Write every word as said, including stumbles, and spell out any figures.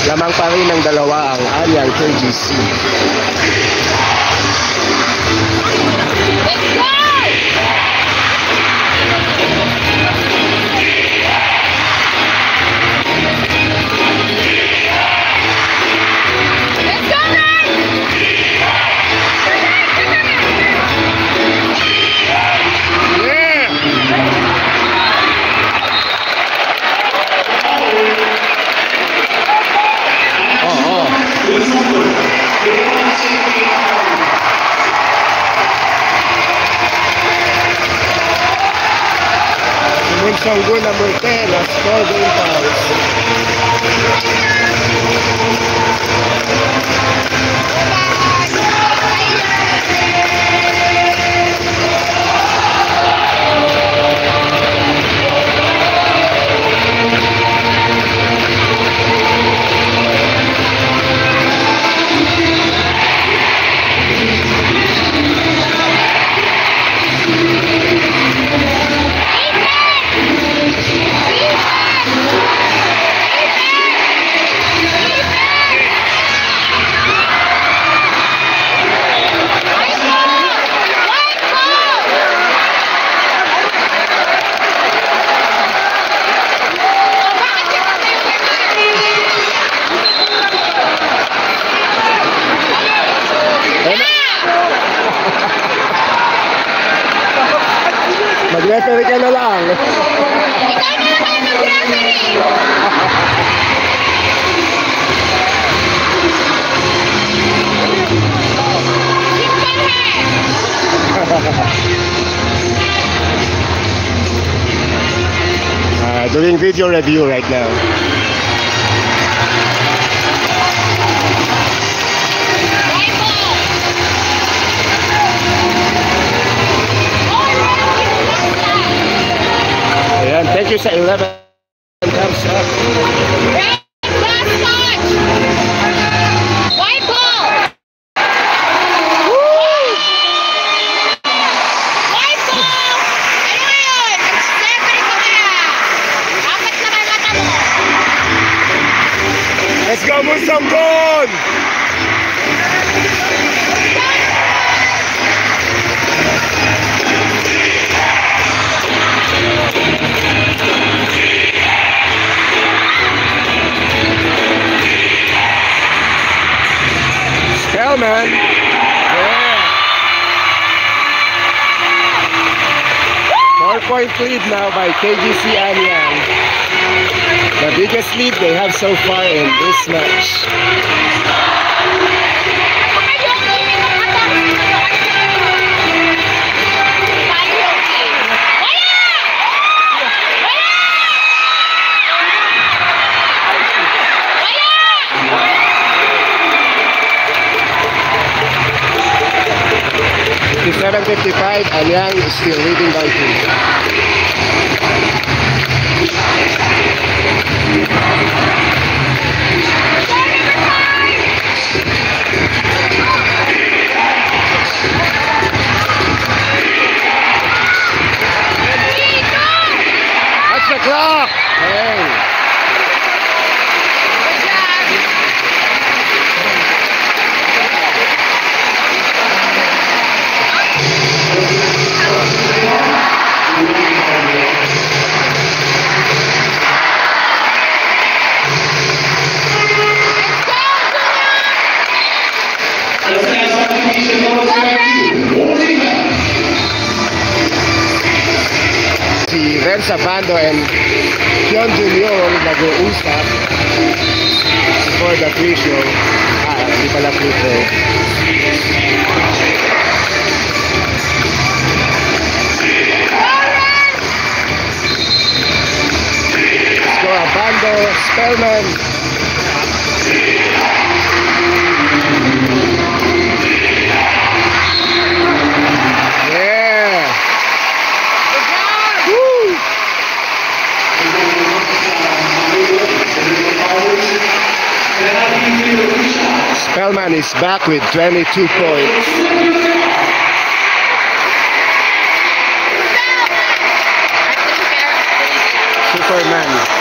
Lamang pa rin ng dalawa ang Anyang K G C. Sanggol number ten, that's four game fouls. Mag-referee ka na lang. Ikaw na lang mag-referee. uh, doing video review right now. Ayan, thank you sa eleven thumbs up. Red, last touch. White ball. Woo! White ball. Ano yun? Referee ko kaya. Apat na may mata mo. Let's go, Musanggon! Man. Yeah. Four point lead now by K G C Anyang. The biggest lead they have so far in this match. seven fifty-five, Anyang is still leading by two. That's the clock! Hey! Si Renza Bando and Pion Junior nag-uusap before the free show. Ah, hindi pala free throw. Let's go, Bando, Spellman. Spellman is back with twenty-two points. Superman.